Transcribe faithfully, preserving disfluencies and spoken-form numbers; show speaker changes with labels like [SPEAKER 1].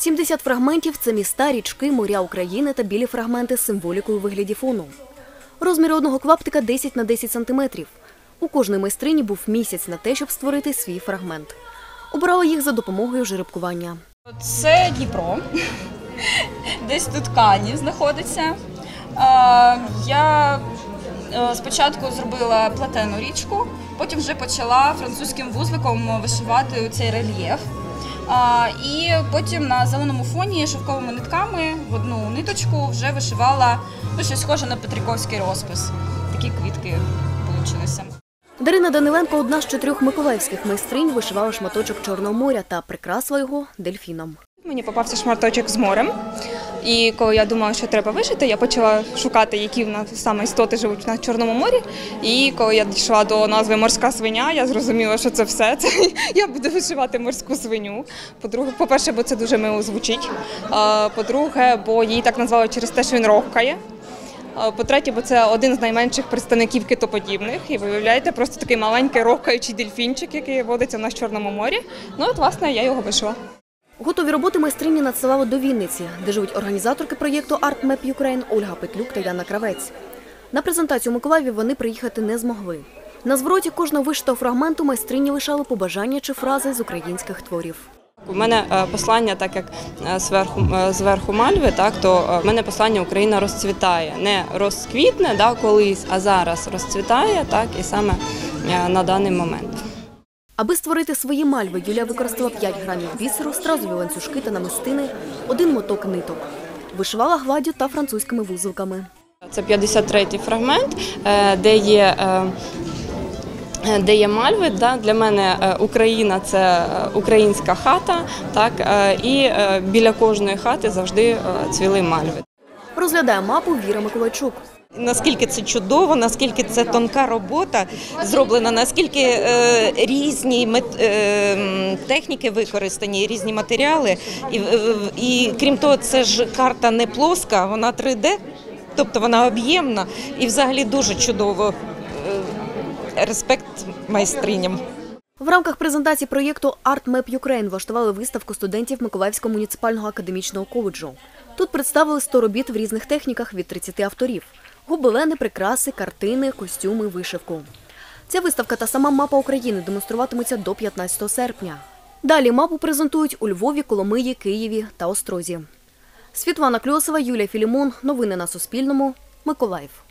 [SPEAKER 1] сімдесят фрагментів – це міста, річки, моря України та білі фрагменти з символікою у вигляді фону. Розміри одного клаптика – десять на десять сантиметрів. У кожної майстрині був місяць на те, щоб створити свій фрагмент. Обирала їх за допомогою жеребкування.
[SPEAKER 2] Це Дніпро, десь тут Канів знаходиться. Я спочатку зробила плетену річку, потім вже почала французьким вузликом вишивати цей рельєф. І потім на зеленому фоні шовковими нитками в одну ниточку вже вишивала, ну, щось схоже на петриківський розпис. Такі квітки вийшли.
[SPEAKER 1] Дарина Даниленко – одна з чотирьох миколаївських майстринь, вишивала шматочок Чорного моря та прикрасила його дельфіном.
[SPEAKER 3] Мені попався шматочок з морем, і коли я думала, що треба вишити, я почала шукати, які в нас саме істоти живуть на Чорному морі. І коли я дійшла до назви «морська свиня», я зрозуміла, що це все. Це я буду вишивати морську свиню. По-друге, по-перше, бо це дуже мило звучить. По-друге, бо її так назвали через те, що він рохкає. По-третє, бо це один з найменших представників китоподібних. І виявляєте, просто такий маленький рохкаючий дельфінчик, який водиться в нас в Чорному морі. Ну от, власне, я його вишила.
[SPEAKER 1] Готові роботи майстрині надсилали до Вінниці, де живуть організаторки проєкту Art Map Ukraine Ольга Петлюк та Яна Кравець. На презентацію у Миколаєві вони приїхати не змогли. На звороті кожного вишитого фрагменту майстрині лишали побажання чи фрази з українських творів.
[SPEAKER 4] У мене послання, так як зверху, зверху мальви, так, то в мене послання «Україна розцвітає». Не розквітне, да, колись, а зараз розцвітає, так, і саме на даний момент.
[SPEAKER 1] Аби створити свої мальви, Юлія використала п'ять грамів бісеру, стразові ланцюжки та намистини, один моток ниток. Вишивала гладдю та французькими вузолками.
[SPEAKER 4] Це п'ятдесят третій фрагмент, де є, де є мальви. Да? Для мене Україна – це українська хата, так? І біля кожної хати завжди цвіли мальви.
[SPEAKER 1] Розглядає мапу Віра Миколайчук.
[SPEAKER 5] Наскільки це чудово, наскільки це тонка робота зроблена, наскільки е, різні мет, е, техніки використані, різні матеріали. І, і крім того, це ж карта не плоска, вона три де, тобто вона об'ємна і взагалі дуже чудово. Е, респект майстриням.
[SPEAKER 1] В рамках презентації проєкту Art Map Ukraine влаштували виставку студентів Миколаївського муніципального академічного коледжу. Тут представили сто робіт в різних техніках від тридцяти авторів. Гобелени, прикраси, картини, костюми, вишивку. Ця виставка та сама мапа України демонструватимуться до п'ятнадцятого серпня. Далі мапу презентують у Львові, Коломиї, Києві та Острозі. Світлана Кльосова, Юлія Філімон. Новини на Суспільному. Миколаїв.